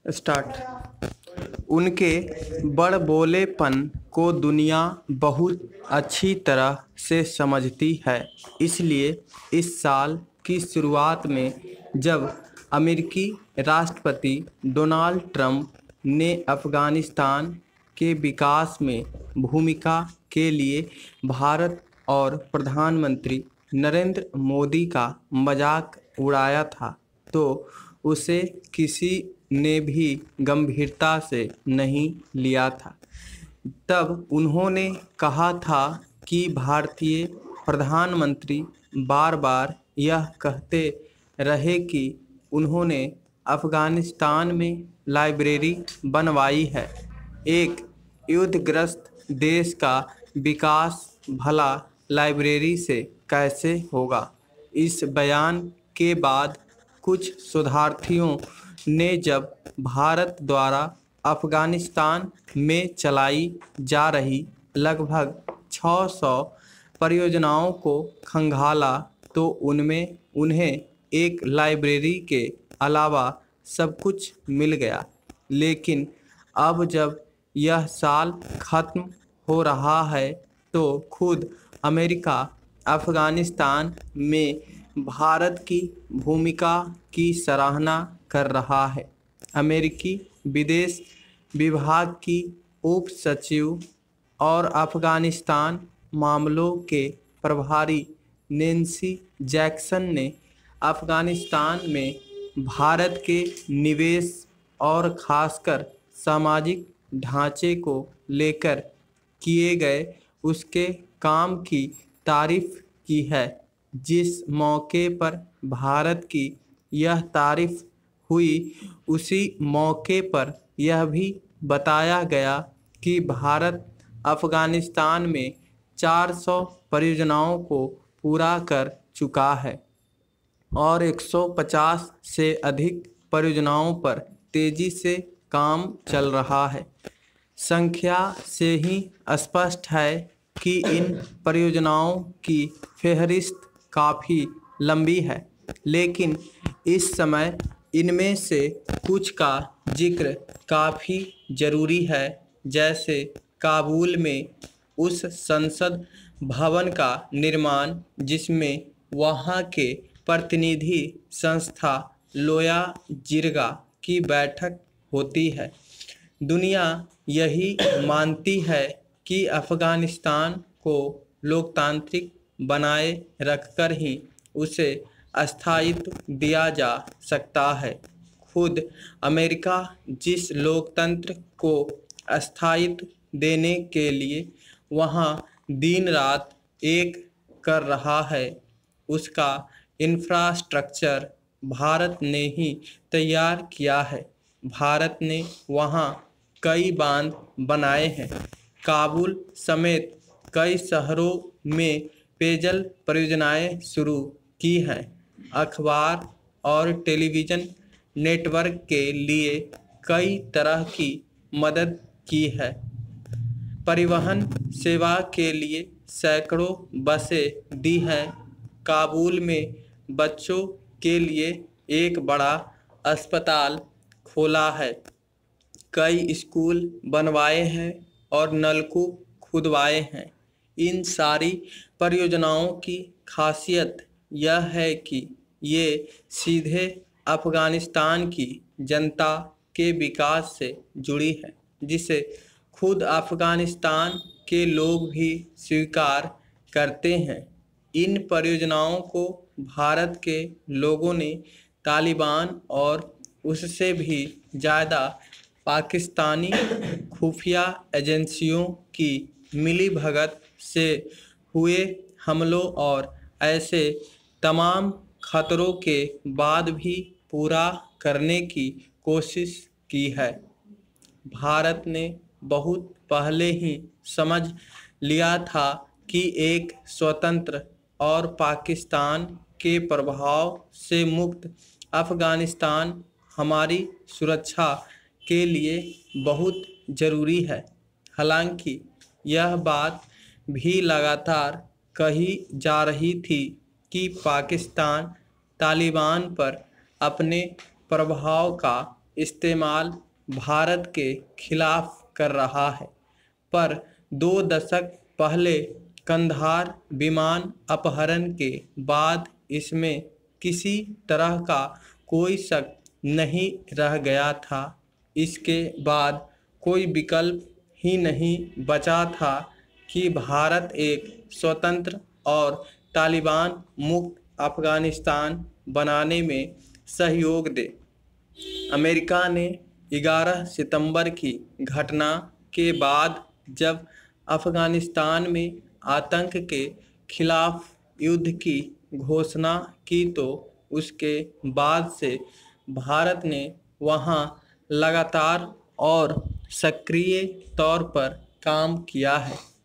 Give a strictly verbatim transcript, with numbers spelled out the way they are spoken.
Start. उनके बड़बोलेपन को दुनिया बहुत अच्छी तरह से समझती है। इसलिए इस साल की शुरुआत में जब अमेरिकी राष्ट्रपति डोनाल्ड ट्रंप ने अफ़गानिस्तान के विकास में भूमिका के लिए भारत और प्रधानमंत्री नरेंद्र मोदी का मजाक उड़ाया था, तो उसे किसी ने भी गंभीरता से नहीं लिया था। तब उन्होंने कहा था कि भारतीय प्रधानमंत्री बार बार यह कहते रहे कि उन्होंने अफ़गानिस्तान में लाइब्रेरी बनवाई है। एक युद्धग्रस्त देश का विकास भला लाइब्रेरी से कैसे होगा। इस बयान के बाद कुछ शोधार्थियों ने जब भारत द्वारा अफ़गानिस्तान में चलाई जा रही लगभग छह सौ परियोजनाओं को खंगाला, तो उनमें उन्हें एक लाइब्रेरी के अलावा सब कुछ मिल गया। लेकिन अब जब यह साल ख़त्म हो रहा है, तो खुद अमेरिका अफ़गानिस्तान में भारत की भूमिका की सराहना कर रहा है। अमेरिकी विदेश विभाग की उप सचिव और अफ़गानिस्तान मामलों के प्रभारी नैन्सी जैक्सन ने अफ़गानिस्तान में भारत के निवेश और ख़ासकर सामाजिक ढांचे को लेकर किए गए उसके काम की तारीफ़ की है। जिस मौके पर भारत की यह तारीफ़ हुई, उसी मौके पर यह भी बताया गया कि भारत अफ़गानिस्तान में चार सौ परियोजनाओं को पूरा कर चुका है और एक सौ पचास से अधिक परियोजनाओं पर तेज़ी से काम चल रहा है। संख्या से ही स्पष्ट है कि इन परियोजनाओं की फहरिस्त काफ़ी लंबी है, लेकिन इस समय इनमें से कुछ का जिक्र काफ़ी ज़रूरी है, जैसे काबुल में उस संसद भवन का निर्माण जिसमें वहाँ के प्रतिनिधि संस्था लोया जिरगा की बैठक होती है। दुनिया यही मानती है कि अफ़गानिस्तान को लोकतांत्रिक बनाए रखकर ही उसे स्थायित्व दिया जा सकता है। खुद अमेरिका जिस लोकतंत्र को स्थायित्व देने के लिए वहाँ दिन रात एक कर रहा है, उसका इंफ्रास्ट्रक्चर भारत ने ही तैयार किया है। भारत ने वहाँ कई बांध बनाए हैं। काबुल समेत कई शहरों में पेयजल परियोजनाएं शुरू की हैं। अखबार और टेलीविज़न नेटवर्क के लिए कई तरह की मदद की है। परिवहन सेवा के लिए सैकड़ों बसें दी हैं। काबुल में बच्चों के लिए एक बड़ा अस्पताल खोला है। कई स्कूल बनवाए हैं और नलकूप खुदवाए हैं। इन सारी परियोजनाओं की खासियत यह है कि ये सीधे अफ़गानिस्तान की जनता के विकास से जुड़ी है, जिसे खुद अफ़गानिस्तान के लोग भी स्वीकार करते हैं। इन परियोजनाओं को भारत के लोगों ने तालिबान और उससे भी ज़्यादा पाकिस्तानी खुफिया एजेंसियों की मिलीभगत से हुए हमलों और ऐसे तमाम खतरों के बाद भी पूरा करने की कोशिश की है। भारत ने बहुत पहले ही समझ लिया था कि एक स्वतंत्र और पाकिस्तान के प्रभाव से मुक्त अफ़गानिस्तान हमारी सुरक्षा के लिए बहुत ज़रूरी है। हालांकि यह बात भी लगातार कही जा रही थी कि पाकिस्तान तालिबान पर अपने प्रभाव का इस्तेमाल भारत के खिलाफ कर रहा है, पर दो दशक पहले कंधार विमान अपहरण के बाद इसमें किसी तरह का कोई शक नहीं रह गया था। इसके बाद कोई विकल्प ही नहीं बचा था कि भारत एक स्वतंत्र और तालिबान मुक्त अफगानिस्तान बनाने में सहयोग दे। अमेरिका ने ग्यारह सितंबर की घटना के बाद जब अफगानिस्तान में आतंक के खिलाफ युद्ध की घोषणा की तो उसके बाद से भारत ने वहां लगातार और सक्रिय तौर पर काम किया है।